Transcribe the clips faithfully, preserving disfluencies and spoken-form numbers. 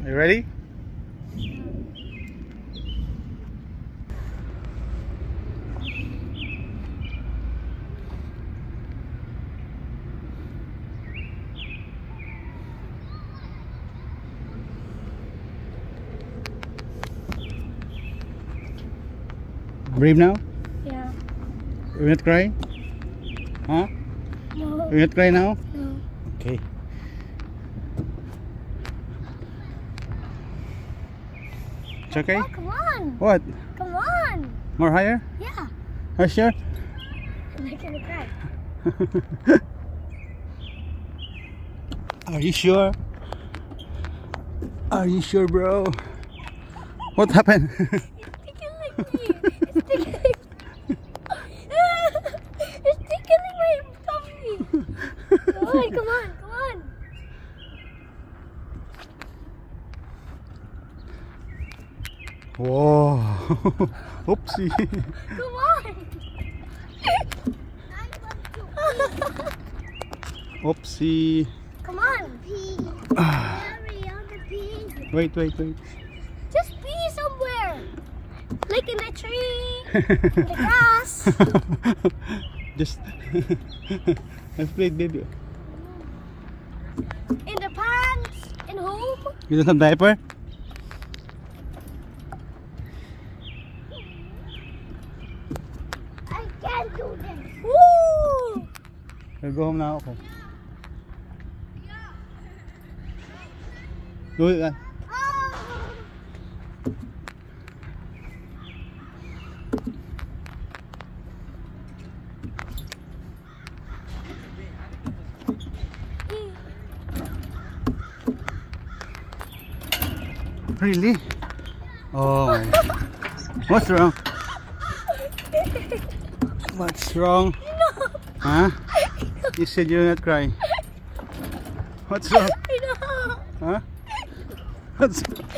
Are you ready? Brave now? Yeah. You're not crying? Huh? No. You're not crying now? No. Okay. It's okay? Oh, come on. What? Come on. More higher? Yeah. Are you sure? I'm not gonna cry. Are you sure? Are you sure, bro? What happened? It's tickling me. It's tickling. It's tickling my tummy. Come on, come on, come on. Whoa. Oopsie. Come on. Oopsie. Come on. Pee. Hurry on the pee. Wait, wait, wait. Just pee somewhere. Like in the tree, in the grass. Just I've played, baby. In the pants, in home. You don't have diaper? I can't do this. Woo! I'll go home now. Okay. Do it. Uh. Really? Oh my. What's wrong? What's wrong? No. Huh? You said you're not crying. What's wrong? No. Huh? What's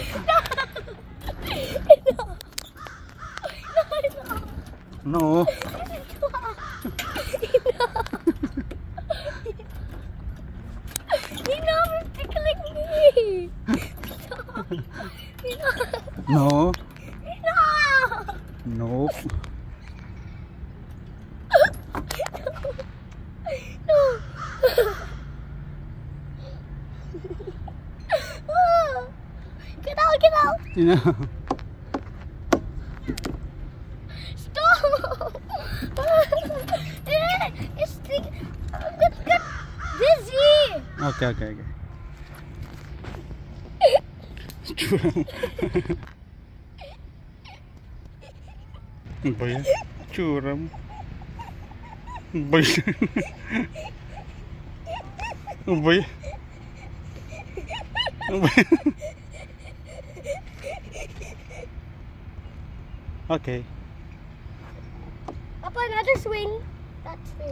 No. No. No. You know you're tickling me. No. No. Nope. No. Get out, get out. You know. Stop. It's stick. I'm gonna get dizzy. Okay, okay, okay. Curang. Ano ba yan? Curang. Ano ba yan? Ano ba yan? Ano ba yan? Okay. Papa, another swing. That swing.